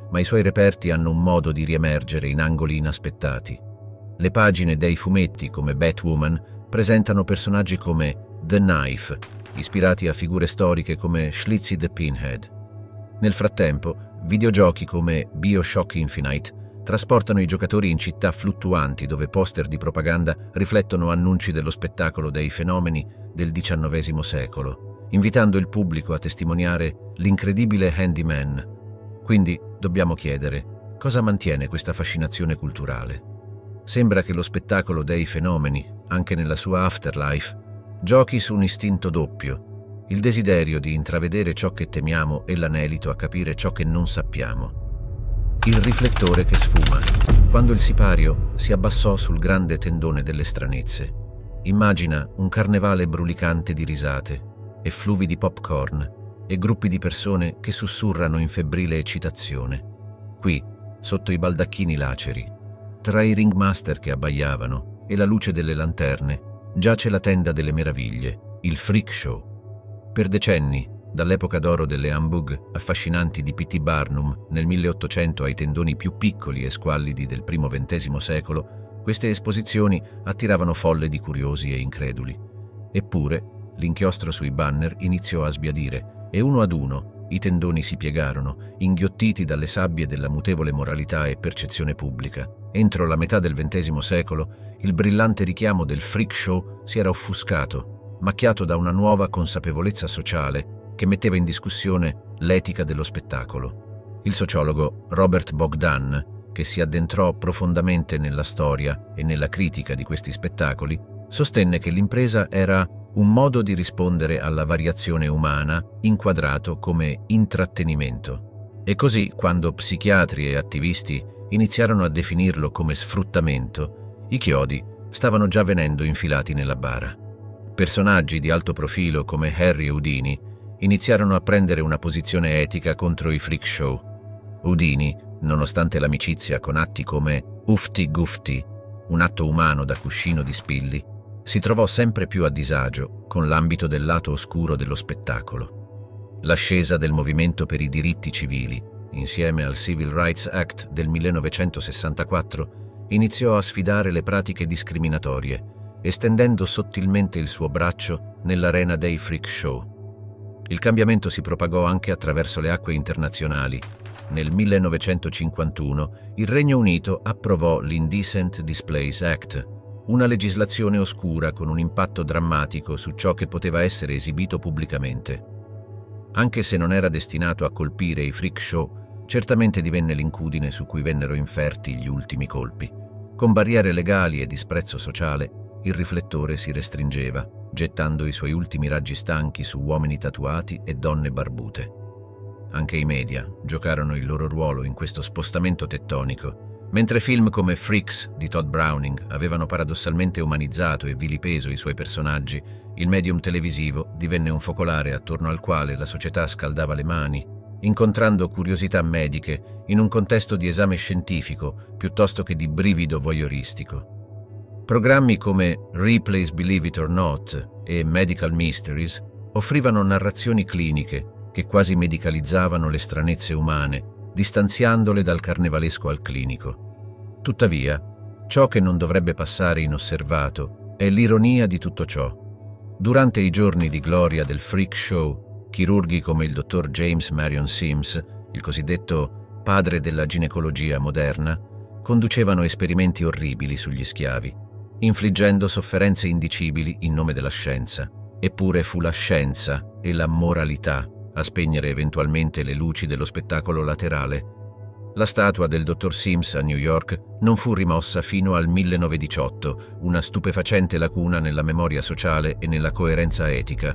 ma i suoi reperti hanno un modo di riemergere in angoli inaspettati. Le pagine dei fumetti come Batwoman presentano personaggi come The Knife, ispirati a figure storiche come Schlitzie the Pinhead. Nel frattempo, videogiochi come BioShock Infinite trasportano i giocatori in città fluttuanti dove poster di propaganda riflettono annunci dello spettacolo dei fenomeni del diciannovesimo secolo, invitando il pubblico a testimoniare l'incredibile handyman. Quindi dobbiamo chiedere, cosa mantiene questa fascinazione culturale? Sembra che lo spettacolo dei fenomeni, anche nella sua afterlife, giochi su un istinto doppio, il desiderio di intravedere ciò che temiamo e l'anelito a capire ciò che non sappiamo. Il riflettore che sfuma, quando il sipario si abbassò sul grande tendone delle stranezze. Immagina un carnevale brulicante di risate, effluvi di popcorn e gruppi di persone che sussurrano in febbrile eccitazione. Qui, sotto i baldacchini laceri, tra i ringmaster che abbaiavano e la luce delle lanterne, giace la tenda delle meraviglie, il freak show. Per decenni, dall'epoca d'oro delle humbug affascinanti di P T Barnum nel milleottocento ai tendoni più piccoli e squallidi del primo ventesimo secolo, queste esposizioni attiravano folle di curiosi e increduli. Eppure, l'inchiostro sui banner iniziò a sbiadire e uno ad uno i tendoni si piegarono, inghiottiti dalle sabbie della mutevole moralità e percezione pubblica. Entro la metà del ventesimo secolo, il brillante richiamo del freak show si era offuscato, macchiato da una nuova consapevolezza sociale che metteva in discussione l'etica dello spettacolo. Il sociologo Robert Bogdan, che si addentrò profondamente nella storia e nella critica di questi spettacoli, sostenne che l'impresa era un modo di rispondere alla variazione umana inquadrato come intrattenimento. E così, quando psichiatri e attivisti iniziarono a definirlo come sfruttamento, i chiodi stavano già venendo infilati nella bara. Personaggi di alto profilo come Harry Houdini iniziarono a prendere una posizione etica contro i freak show. Houdini, nonostante l'amicizia con atti come Ufti Gufti, un atto umano da cuscino di spilli, si trovò sempre più a disagio con l'ambito del lato oscuro dello spettacolo. L'ascesa del movimento per i diritti civili, insieme al Civil Rights Act del millenovecentosessantaquattro, iniziò a sfidare le pratiche discriminatorie, estendendo sottilmente il suo braccio nell'arena dei freak show. Il cambiamento si propagò anche attraverso le acque internazionali. Nel millenovecentocinquantuno il Regno Unito approvò l'Indecent Displays Act, una legislazione oscura con un impatto drammatico su ciò che poteva essere esibito pubblicamente. Anche se non era destinato a colpire i freak show, certamente divenne l'incudine su cui vennero inferti gli ultimi colpi. Con barriere legali e disprezzo sociale, il riflettore si restringeva, gettando i suoi ultimi raggi stanchi su uomini tatuati e donne barbute. Anche i media giocarono il loro ruolo in questo spostamento tettonico. Mentre film come Freaks di Todd Browning avevano paradossalmente umanizzato e vilipeso i suoi personaggi, il medium televisivo divenne un focolare attorno al quale la società scaldava le mani, incontrando curiosità mediche in un contesto di esame scientifico piuttosto che di brivido voyeuristico. Programmi come Ripley's Believe It or Not e Medical Mysteries offrivano narrazioni cliniche che quasi medicalizzavano le stranezze umane, distanziandole dal carnevalesco al clinico. Tuttavia, ciò che non dovrebbe passare inosservato è l'ironia di tutto ciò. Durante i giorni di gloria del freak show, chirurghi come il dottor James Marion Sims, il cosiddetto padre della ginecologia moderna, conducevano esperimenti orribili sugli schiavi, infliggendo sofferenze indicibili in nome della scienza. Eppure fu la scienza e la moralità a spegnere eventualmente le luci dello spettacolo laterale. La statua del dottor Sims a New York non fu rimossa fino al millenovecentodiciotto, una stupefacente lacuna nella memoria sociale e nella coerenza etica.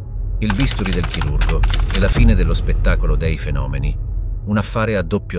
Il bisturi del chirurgo e la fine dello spettacolo dei fenomeni, un affare a doppio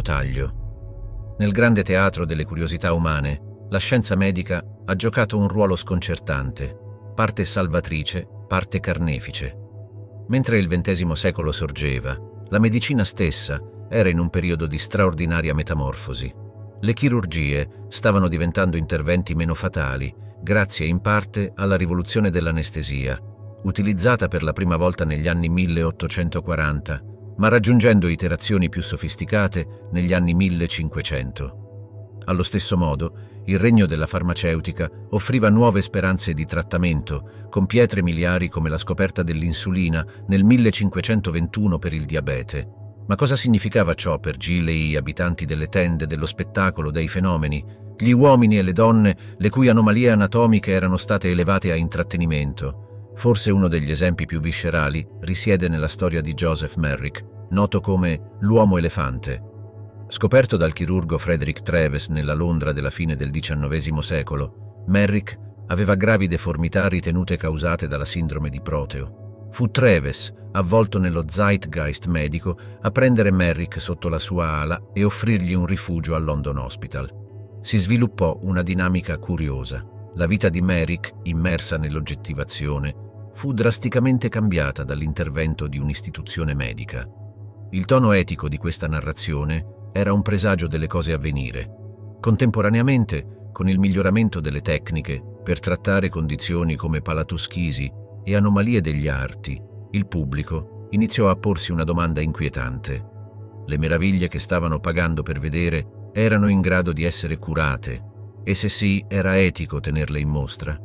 taglio. Nel grande teatro delle curiosità umane, la scienza medica ha giocato un ruolo sconcertante, parte salvatrice, parte carnefice. Mentre il ventesimo secolo sorgeva, la medicina stessa era in un periodo di straordinaria metamorfosi. Le chirurgie stavano diventando interventi meno fatali, grazie in parte alla rivoluzione dell'anestesia, utilizzata per la prima volta negli anni milleottocentoquaranta, ma raggiungendo iterazioni più sofisticate negli anni millecinquecento. Allo stesso modo, il regno della farmaceutica offriva nuove speranze di trattamento, con pietre miliari come la scoperta dell'insulina nel millecinquecentoventuno per il diabete. Ma cosa significava ciò per Gill e gli abitanti delle tende, dello spettacolo, dei fenomeni, gli uomini e le donne le cui anomalie anatomiche erano state elevate a intrattenimento? Forse uno degli esempi più viscerali risiede nella storia di Joseph Merrick, noto come l'uomo elefante. Scoperto dal chirurgo Frederick Treves nella Londra della fine del diciannovesimo secolo, Merrick aveva gravi deformità ritenute causate dalla sindrome di Proteo. Fu Treves, avvolto nello zeitgeist medico, a prendere Merrick sotto la sua ala e offrirgli un rifugio al London Hospital. Si sviluppò una dinamica curiosa. La vita di Merrick, immersa nell'oggettivazione, fu drasticamente cambiata dall'intervento di un'istituzione medica. Il tono etico di questa narrazione era un presagio delle cose a venire. Contemporaneamente, con il miglioramento delle tecniche per trattare condizioni come palatoschisi e anomalie degli arti, il pubblico iniziò a porsi una domanda inquietante. Le meraviglie che stavano pagando per vedere erano in grado di essere curate, e se sì, era etico tenerle in mostra.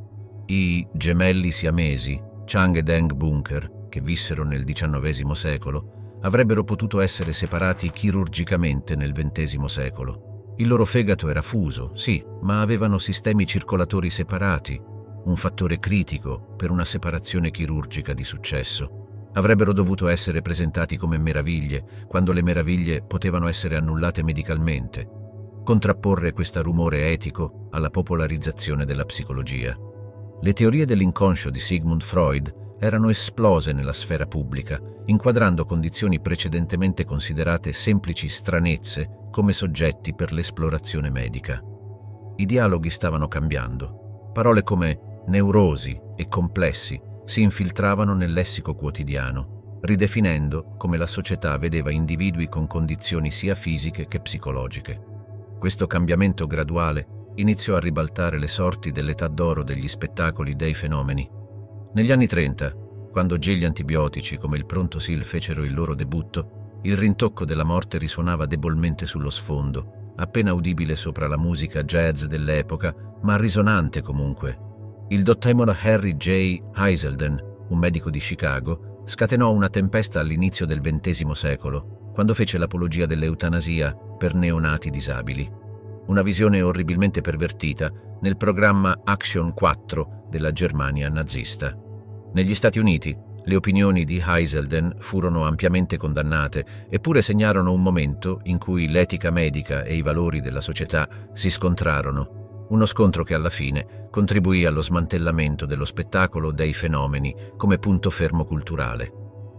I gemelli siamesi, Chang e Deng Bunker, che vissero nel diciannovesimo secolo, avrebbero potuto essere separati chirurgicamente nel ventesimo secolo. Il loro fegato era fuso, sì, ma avevano sistemi circolatori separati, un fattore critico per una separazione chirurgica di successo. Avrebbero dovuto essere presentati come meraviglie, quando le meraviglie potevano essere annullate medicalmente. Contrapporre questo rumore etico alla popolarizzazione della psicologia. Le teorie dell'inconscio di Sigmund Freud erano esplose nella sfera pubblica, inquadrando condizioni precedentemente considerate semplici stranezze come soggetti per l'esplorazione medica. I dialoghi stavano cambiando. Parole come neurosi e complessi si infiltravano nel lessico quotidiano, ridefinendo come la società vedeva individui con condizioni sia fisiche che psicologiche. Questo cambiamento graduale iniziò a ribaltare le sorti dell'età d'oro degli spettacoli dei fenomeni. Negli anni trenta, quando già gli antibiotici come il Prontosil fecero il loro debutto, il rintocco della morte risuonava debolmente sullo sfondo, appena udibile sopra la musica jazz dell'epoca, ma risonante comunque. Il dottor Harry J. Heiselden, un medico di Chicago, scatenò una tempesta all'inizio del ventesimo secolo, quando fece l'apologia dell'eutanasia per neonati disabili. Una visione orribilmente pervertita nel programma Action quattro della Germania nazista. Negli Stati Uniti, le opinioni di Heiselden furono ampiamente condannate, eppure segnarono un momento in cui l'etica medica e i valori della società si scontrarono, uno scontro che alla fine contribuì allo smantellamento dello spettacolo dei fenomeni come punto fermo culturale.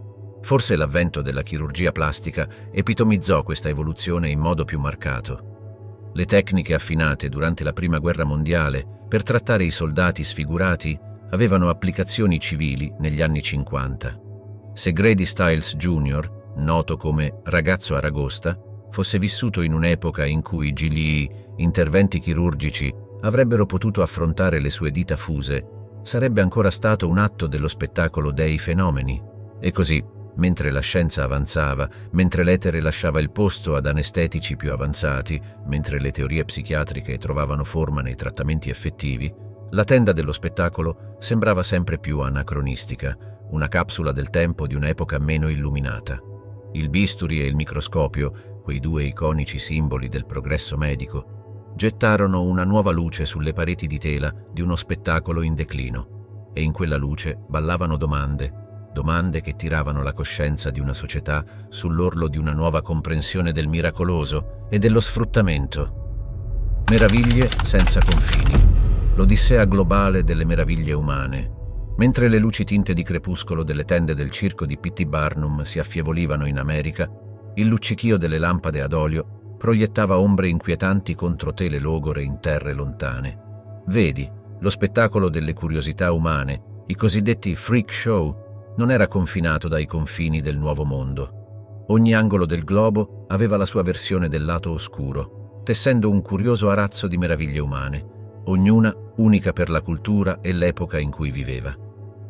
Forse l'avvento della chirurgia plastica epitomizzò questa evoluzione in modo più marcato. Le tecniche affinate durante la Prima Guerra Mondiale per trattare i soldati sfigurati avevano applicazioni civili negli anni cinquanta. Se Grady Stiles junior, noto come ragazzo aragosta, fosse vissuto in un'epoca in cui gli interventi chirurgici avrebbero potuto affrontare le sue dita fuse, sarebbe ancora stato un atto dello spettacolo dei fenomeni. E così, mentre la scienza avanzava, mentre l'etere lasciava il posto ad anestetici più avanzati, mentre le teorie psichiatriche trovavano forma nei trattamenti effettivi, la tenda dello spettacolo sembrava sempre più anacronistica, una capsula del tempo di un'epoca meno illuminata. Il bisturi e il microscopio, quei due iconici simboli del progresso medico, gettarono una nuova luce sulle pareti di tela di uno spettacolo in declino, e in quella luce ballavano domande, domande che tiravano la coscienza di una società sull'orlo di una nuova comprensione del miracoloso e dello sfruttamento. Meraviglie senza confini. L'odissea globale delle meraviglie umane. Mentre le luci tinte di crepuscolo delle tende del circo di P T Barnum si affievolivano in America, il luccichio delle lampade ad olio proiettava ombre inquietanti contro tele logore in terre lontane. Vedi, lo spettacolo delle curiosità umane, i cosiddetti freak show, non era confinato dai confini del nuovo mondo. Ogni angolo del globo aveva la sua versione del lato oscuro, tessendo un curioso arazzo di meraviglie umane, ognuna unica per la cultura e l'epoca in cui viveva.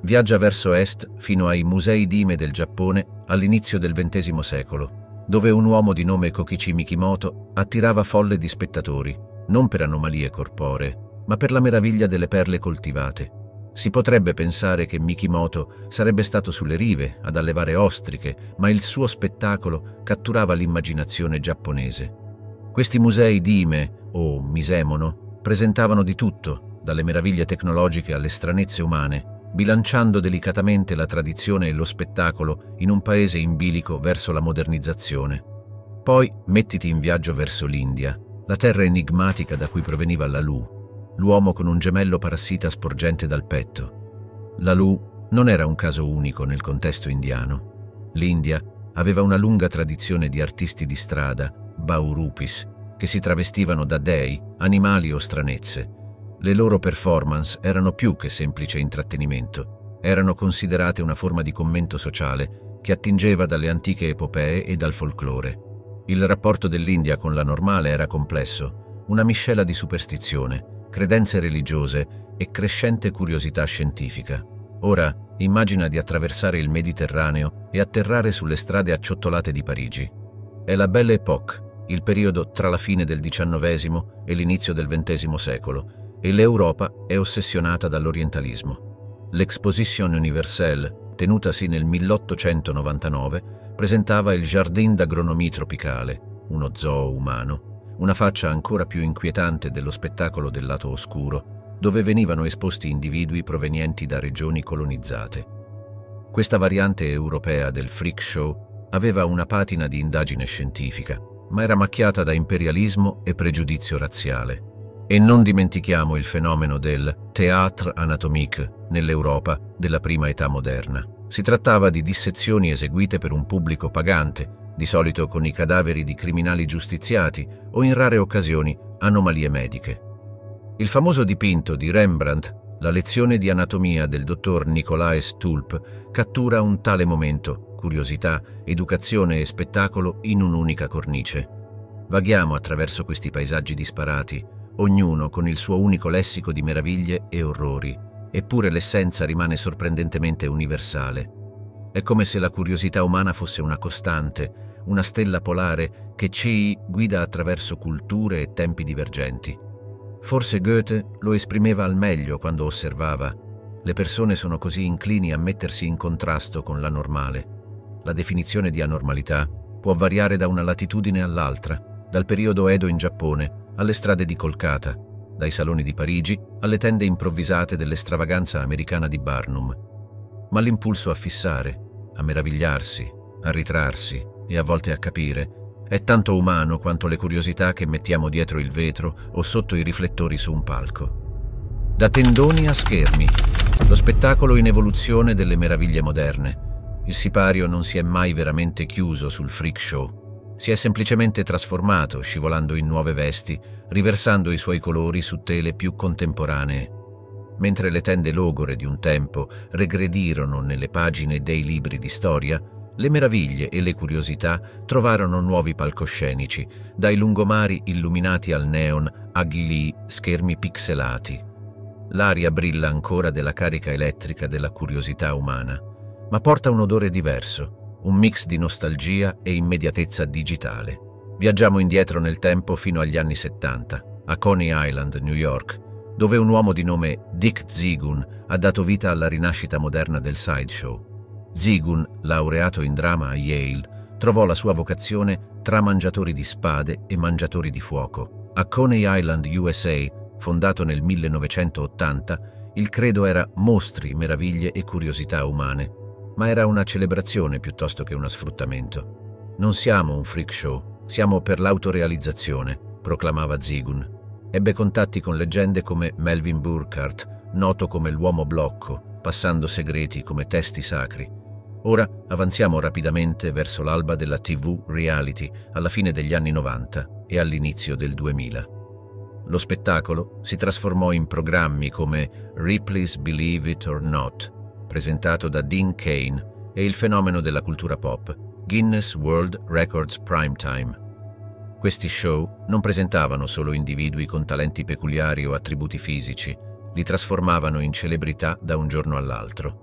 Viaggia verso est fino ai Musei Dime del Giappone all'inizio del ventesimo secolo, dove un uomo di nome Kokichi Mikimoto attirava folle di spettatori, non per anomalie corporee, ma per la meraviglia delle perle coltivate. Si potrebbe pensare che Mikimoto sarebbe stato sulle rive ad allevare ostriche, ma il suo spettacolo catturava l'immaginazione giapponese. Questi musei Dime, o Misemono, presentavano di tutto, dalle meraviglie tecnologiche alle stranezze umane, bilanciando delicatamente la tradizione e lo spettacolo in un paese in bilico verso la modernizzazione. Poi mettiti in viaggio verso l'India, la terra enigmatica da cui proveniva Lalu, l'uomo con un gemello parassita sporgente dal petto. Lalu non era un caso unico nel contesto indiano. L'India aveva una lunga tradizione di artisti di strada, Bahurupis, che si travestivano da dei, animali o stranezze. Le loro performance erano più che semplice intrattenimento, erano considerate una forma di commento sociale che attingeva dalle antiche epopee e dal folklore. Il rapporto dell'India con la normale era complesso, una miscela di superstizione, credenze religiose e crescente curiosità scientifica. Ora immagina di attraversare il Mediterraneo e atterrare sulle strade acciottolate di Parigi. È la Belle Époque, il periodo tra la fine del diciannovesimo e l'inizio del ventesimo secolo, e l'Europa è ossessionata dall'orientalismo. L'Exposition Universelle, tenutasi nel milleottocentonovantanove, presentava il Jardin d'agronomie tropicale, uno zoo umano, una faccia ancora più inquietante dello spettacolo del lato oscuro, dove venivano esposti individui provenienti da regioni colonizzate. Questa variante europea del freak show aveva una patina di indagine scientifica, ma era macchiata da imperialismo e pregiudizio razziale. E non dimentichiamo il fenomeno del théâtre anatomique nell'Europa della prima età moderna. Si trattava di dissezioni eseguite per un pubblico pagante, di solito con i cadaveri di criminali giustiziati o in rare occasioni anomalie mediche. Il famoso dipinto di Rembrandt, La lezione di anatomia del dottor Nicolaes Tulp, cattura un tale momento, curiosità, educazione e spettacolo in un'unica cornice. Vaghiamo attraverso questi paesaggi disparati, ognuno con il suo unico lessico di meraviglie e orrori, eppure l'essenza rimane sorprendentemente universale. È come se la curiosità umana fosse una costante, una stella polare che ci guida attraverso culture e tempi divergenti. Forse Goethe lo esprimeva al meglio quando osservava: le persone sono così inclini a mettersi in contrasto con la normale. La definizione di anormalità può variare da una latitudine all'altra, dal periodo Edo in Giappone alle strade di Kolkata, dai saloni di Parigi alle tende improvvisate dell'estravaganza americana di Barnum. Ma l'impulso a fissare, a meravigliarsi, a ritrarsi e a volte a capire è tanto umano quanto le curiosità che mettiamo dietro il vetro o sotto i riflettori su un palco. Da tendoni a schermi, lo spettacolo in evoluzione delle meraviglie moderne. Il sipario non si è mai veramente chiuso sul freak show. Si è semplicemente trasformato, scivolando in nuove vesti, riversando i suoi colori su tele più contemporanee. Mentre le tende logore di un tempo regredirono nelle pagine dei libri di storia, le meraviglie e le curiosità trovarono nuovi palcoscenici, dai lungomari illuminati al neon a gli schermi pixelati. L'aria brilla ancora della carica elettrica della curiosità umana, ma porta un odore diverso, un mix di nostalgia e immediatezza digitale. Viaggiamo indietro nel tempo fino agli anni settanta, a Coney Island, New York, dove un uomo di nome Dick Zigun ha dato vita alla rinascita moderna del sideshow. Zigun, laureato in dramma a Yale, trovò la sua vocazione tra mangiatori di spade e mangiatori di fuoco. A Coney Island, U S A, fondato nel millenovecentottanta, il credo era mostri, meraviglie e curiosità umane, ma era una celebrazione piuttosto che uno sfruttamento. Non siamo un freak show, siamo per l'autorealizzazione, proclamava Zigun. Ebbe contatti con leggende come Melvin Burkhart, noto come l'uomo blocco, passando segreti come testi sacri. Ora avanziamo rapidamente verso l'alba della tivù reality alla fine degli anni novanta e all'inizio del duemila. Lo spettacolo si trasformò in programmi come Ripley's Believe It or Not, presentato da Dean Cain, e il fenomeno della cultura pop, Guinness World Records Primetime. Questi show non presentavano solo individui con talenti peculiari o attributi fisici, li trasformavano in celebrità da un giorno all'altro.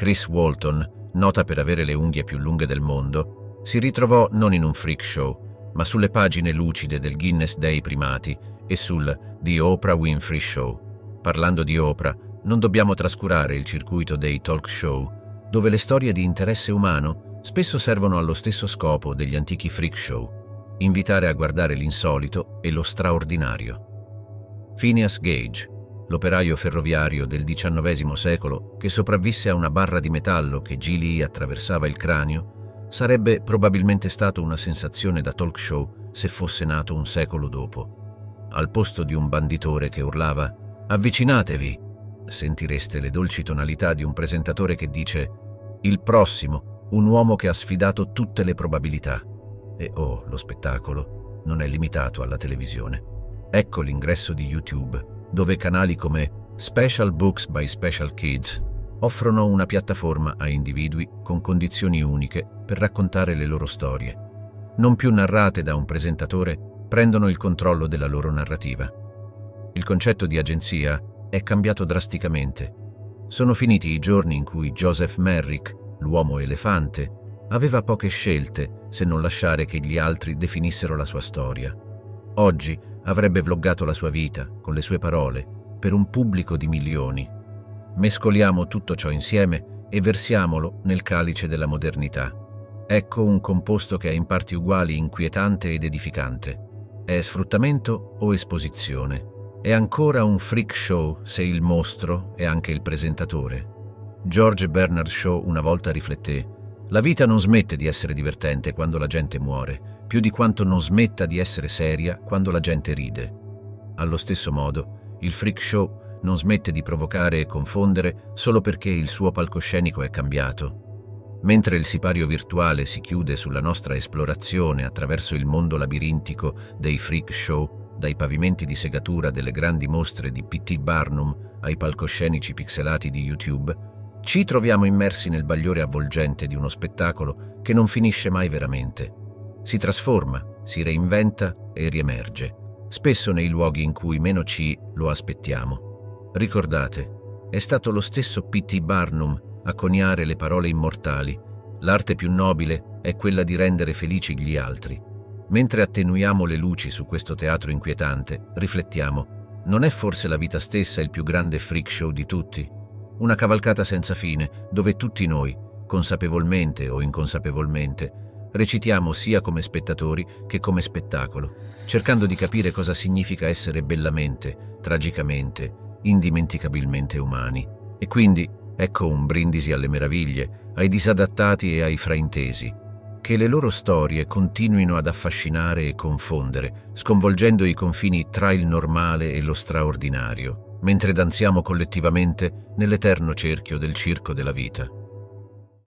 Chris Walton, nota per avere le unghie più lunghe del mondo, si ritrovò non in un freak show, ma sulle pagine lucide del Guinness dei primati e sul The Oprah Winfrey Show. Parlando di Oprah, non dobbiamo trascurare il circuito dei talk show, dove le storie di interesse umano spesso servono allo stesso scopo degli antichi freak show: invitare a guardare l'insolito e lo straordinario. Phineas Gage, l'operaio ferroviario del diciannovesimo secolo che sopravvisse a una barra di metallo che gli attraversava il cranio, sarebbe probabilmente stato una sensazione da talk show se fosse nato un secolo dopo. Al posto di un banditore che urlava «Avvicinatevi!», sentireste le dolci tonalità di un presentatore che dice «Il prossimo, un uomo che ha sfidato tutte le probabilità». E oh, lo spettacolo non è limitato alla televisione. Ecco l'ingresso di YouTube, dove canali come Special Books by Special Kids offrono una piattaforma a individui con condizioni uniche per raccontare le loro storie. Non più narrate da un presentatore, prendono il controllo della loro narrativa. Il concetto di agenzia è cambiato drasticamente. Sono finiti i giorni in cui Joseph Merrick, l'uomo elefante, aveva poche scelte se non lasciare che gli altri definissero la sua storia. Oggi avrebbe vloggato la sua vita, con le sue parole, per un pubblico di milioni. Mescoliamo tutto ciò insieme e versiamolo nel calice della modernità. Ecco un composto che è in parti uguali inquietante ed edificante. È sfruttamento o esposizione? È ancora un freak show se il mostro è anche il presentatore? George Bernard Shaw una volta rifletté: la vita non smette di essere divertente quando la gente muore, più di quanto non smetta di essere seria quando la gente ride. Allo stesso modo, il freak show non smette di provocare e confondere solo perché il suo palcoscenico è cambiato. Mentre il sipario virtuale si chiude sulla nostra esplorazione attraverso il mondo labirintico dei freak show, dai pavimenti di segatura delle grandi mostre di P T Barnum ai palcoscenici pixelati di YouTube, ci troviamo immersi nel bagliore avvolgente di uno spettacolo che non finisce mai veramente. Si trasforma, si reinventa e riemerge, spesso nei luoghi in cui meno ci lo aspettiamo. Ricordate, è stato lo stesso P T Barnum a coniare le parole immortali: l'arte più nobile è quella di rendere felici gli altri. Mentre attenuiamo le luci su questo teatro inquietante, riflettiamo: non è forse la vita stessa il più grande freak show di tutti? Una cavalcata senza fine, dove tutti noi, consapevolmente o inconsapevolmente, recitiamo sia come spettatori che come spettacolo, cercando di capire cosa significa essere bellamente, tragicamente, indimenticabilmente umani. E quindi ecco un brindisi alle meraviglie, ai disadattati e ai fraintesi. Che le loro storie continuino ad affascinare e confondere, sconvolgendo i confini tra il normale e lo straordinario, mentre danziamo collettivamente nell'eterno cerchio del circo della vita.